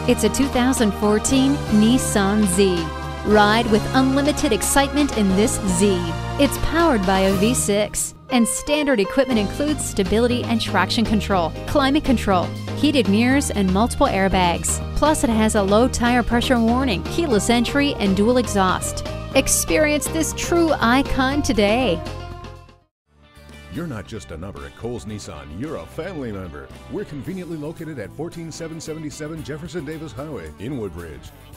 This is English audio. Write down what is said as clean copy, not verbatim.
It's a 2014 Nissan Z. Ride with unlimited excitement in this Z. It's powered by a V6, and standard equipment includes stability and traction control, climate control, heated mirrors, and multiple airbags. Plus, it has a low tire pressure warning, keyless entry, and dual exhaust. Experience this true icon today. You're not just a number at Coles Nissan, you're a family member. We're conveniently located at 14777 Jefferson Davis Highway in Woodbridge.